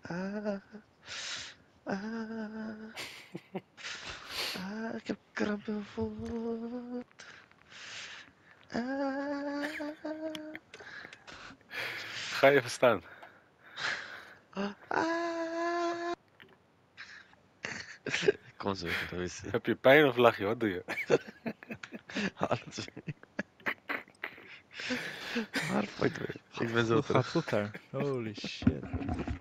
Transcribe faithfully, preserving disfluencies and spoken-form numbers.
Ah, ah, ah, ik heb kramp in mijn voet. Ah, Ga even staan. ah, ah. Kom zo even naar de wc. Heb je pijn of lach je? Wat doe je? Alles. Maar, wait, wait. Ik ben zo Goed, gaat terug. goed daar. Holy shit.